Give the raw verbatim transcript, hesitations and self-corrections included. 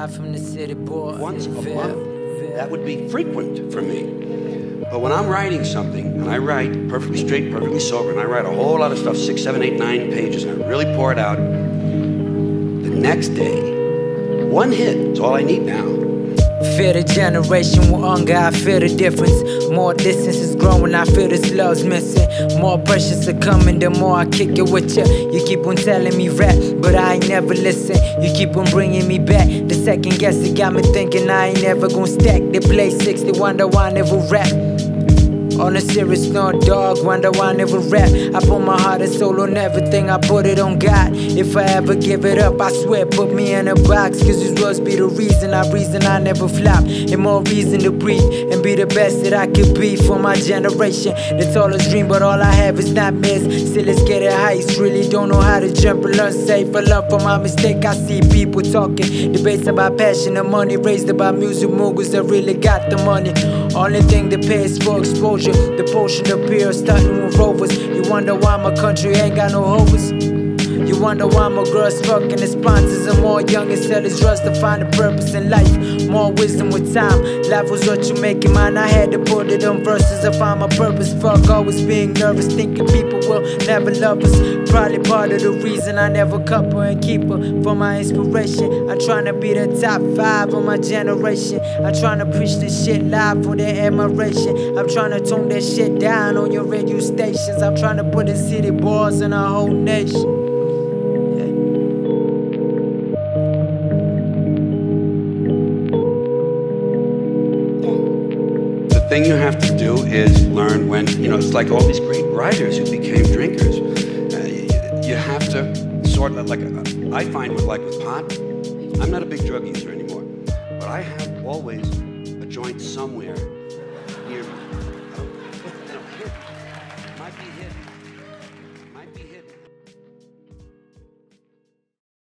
Live from the city, boy. Once a month, that would be frequent for me. But when I'm writing something, and I write perfectly straight, perfectly sober, and I write a whole lot of stuff, six, seven, eight, nine pages, and I really pour it out, the next day, one hit is all I need now. Feel the generation with hunger, I feel the difference. More distance is growing, I feel this love's missing. More pressures are coming, the more I kick it with ya. You keep on telling me rap, but I ain't never listen. You keep on bringing me back, the second guess it got me thinking I ain't never gonna stack. They play sixty, wonder why I never rap. On a serious note, dog, wonder why I never rap. I put my heart and soul on everything, I put it on God. If I ever give it up, I swear, put me in a box. Cause these words be the reason, I reason I never flop. And more reason to breathe, and be the best that I could be for my generation. The tallest dream, but all I have is nightmares. Still it's getting heights, really don't know how to jump or learn safe. I learn from my mistake, I see people talking. Debates about passion and money, raised about music moguls that really got the money. Only thing that pays for exposure, the potion appears, starting with rovers. You wonder why my country ain't got no hovers. You wonder why my girls fucking the sponsors and more young and sell his drugs to find a purpose in life. More wisdom with time. Life was what you make it mine. I had to put it on verses. I find my purpose. Fuck always being nervous, thinking people will never love us. Probably part of the reason I never couple and keep her for my inspiration. I'm trying to be the top five of my generation. I'm trying to preach this shit live for their admiration. I'm trying to tone that shit down on your radio stations. I'm trying to put the city boys in our whole nation. The thing you have to do is learn when, you know, it's like all these great writers who became drinkers. Uh, you, you have to sort of, like, uh, I find with, like with pot, I'm not a big drug user anymore, but I have always a joint somewhere near me. I don't, you know, here, might be hidden.